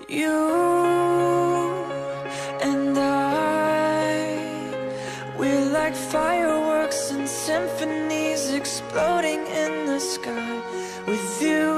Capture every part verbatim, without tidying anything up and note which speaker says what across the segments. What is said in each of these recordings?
Speaker 1: You and I, we're like fireworks and symphonies exploding in the sky. With you,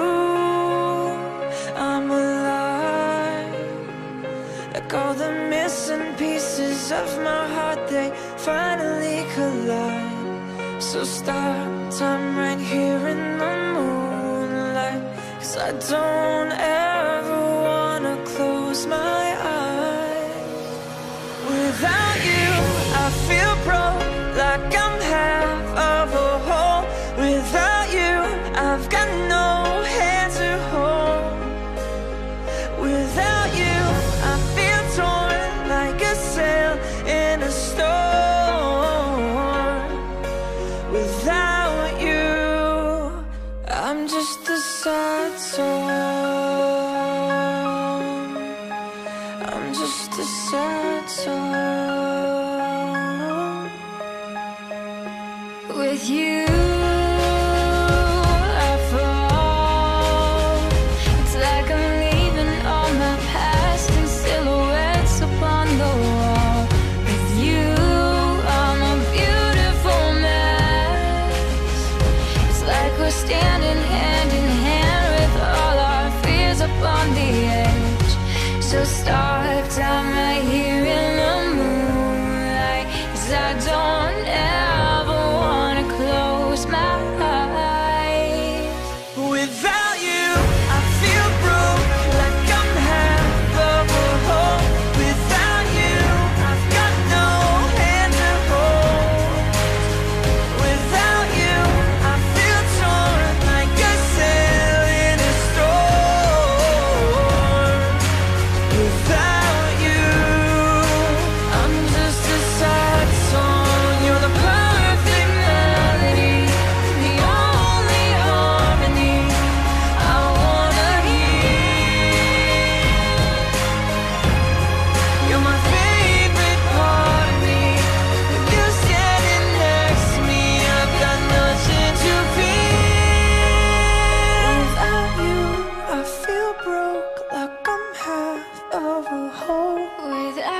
Speaker 1: I'm alive. Like all the missing pieces of my heart, they finally collide. So stop time right here in the moonlight, 'cause I don't ever wanna close my eyes. Without you, I feel broke, like I'm half of a whole. Without you, I've got no hand to hold. Without you, I feel torn like a sail in a storm. Without you, I'm just a sad song. I'm just a sad song. With you, I fall. It's like I'm leaving all my past in silhouettes upon the wall. With you, I'm a beautiful mess. It's like we're standing hand in hand with all our fears upon the edge. So start time right here in the moonlight, 'cause I don't ever wanna close my eyes. Without you, I feel broke, like I'm half of a whole. Without you, I've got no hand to hold. Without you, I feel torn like a sail in a storm. Without you, I'm just a sad song. You're the perfect melody, the only harmony I wanna hear. You're my favorite part of me. With you standing next to me, I've got nothing to fear. Without you, I feel broke, like I'm half of a whole. Without